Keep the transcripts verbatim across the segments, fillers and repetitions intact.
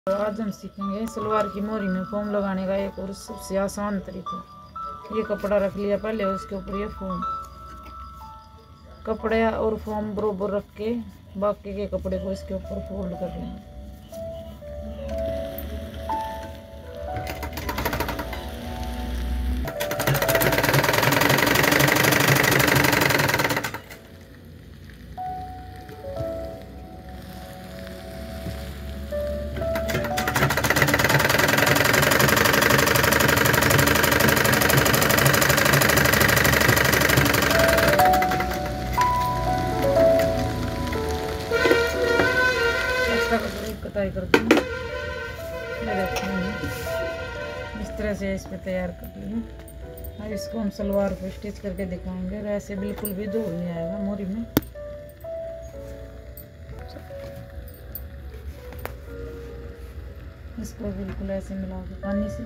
तो आज हम सीखेंगे सलवार की मोरी में फोम लगाने का एक और सबसे आसान तरीका। ये कपड़ा रख लिया पहले, उसके ऊपर ये फोम, कपड़े और फोम बरोबर रख के बाकी के कपड़े को इसके ऊपर फोल्ड कर लेंगे। कटाई करते हैं, ये देखते हैं इस तरह से इस पे तैयार कर लिया। अब इसको हम सलवार पे स्टिच करके दिखाएंगे। ऐसे बिल्कुल भी धूल नहीं आएगा मोरी में। इसको बिल्कुल ऐसे मिला के पानी से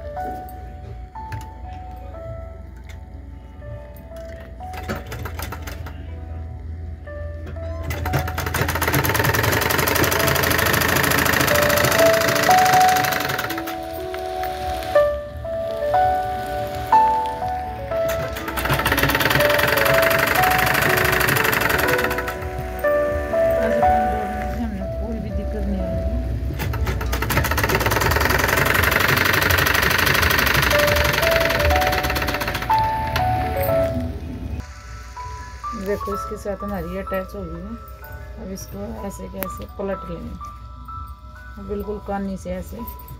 देखो, इसके साथ हमारी अटैच हो गई है। अब इसको ऐसे के ऐसे पलट लेंगे, बिल्कुल कानी से ऐसे।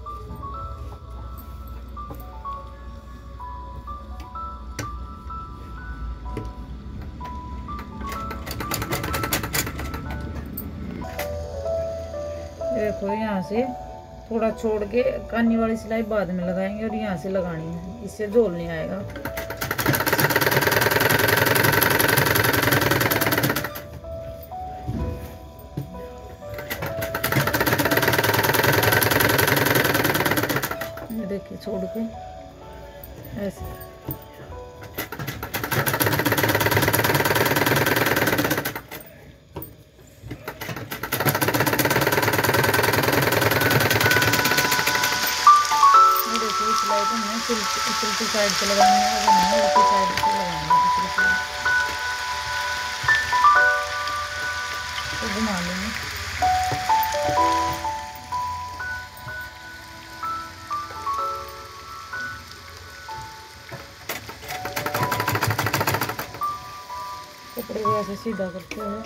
देखो, यहाँ से थोड़ा छोड़ के कानी वाली सिलाई बाद में लगाएंगे और यहाँ से लगानी है, इससे झोल नहीं आएगा। देखिए, छोड़ के ऐसे देखिए, सिलाई को हमें उल्टी साइड से लगानी है, अगर नहीं उल्टी साइड से लगानी है दूसरी साइड तो घुमा लेंगे। कपड़े को ऐसे सीधा करते हुए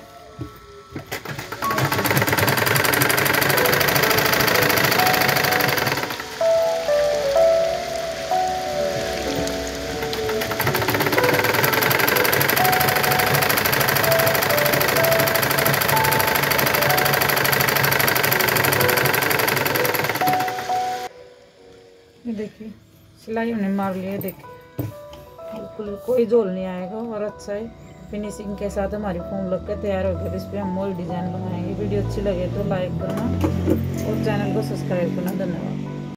ये देखिए, सिलाई हमने मार ली है। देखिए, बिल्कुल कोई झोल नहीं आएगा और अच्छा है। फिनिशिंग के साथ हमारी फोम लग के तैयार हो गया। इस पर हम मोर डिज़ाइन बनाएंगे। वीडियो अच्छी लगे तो लाइक करना और चैनल को सब्सक्राइब करना। धन्यवाद।